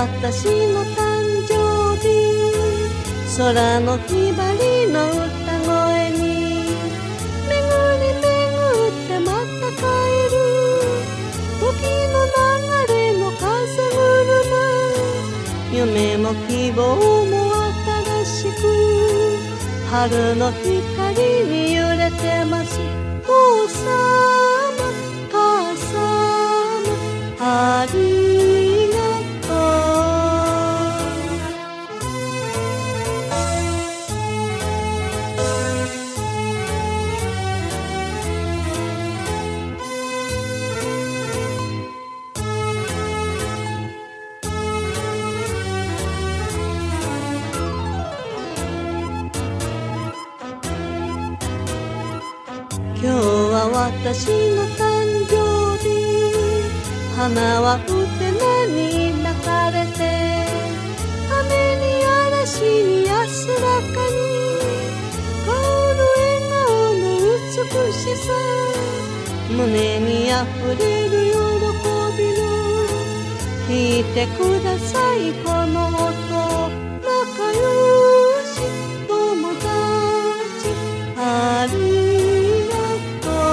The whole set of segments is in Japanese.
私の誕生日、空のひばりの歌声に巡り巡ってまた帰る、時の流れの風車、夢も希望も新しく春の光に揺れてます。父さま母さまありがと今日は私の誕生日、花はうてなに抱かれて、雨に嵐に安らかに香る笑顔の美しさ、胸にあふれる喜びの、聞いてくださいこの音、仲良し友達ありがとう。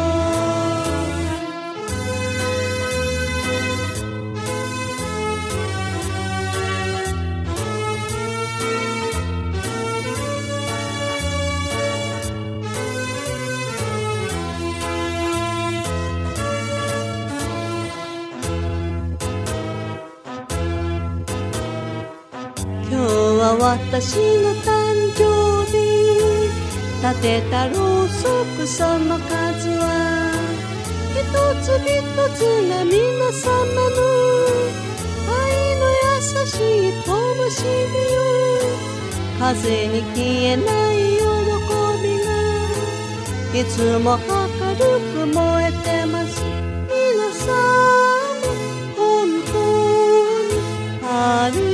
今日は私の誕生日、立てたろうそくその数は一つ一つが皆様の愛の優しい灯火よ、風に消えない喜びがいつも明るく燃えてます。皆さん本当にありがとう。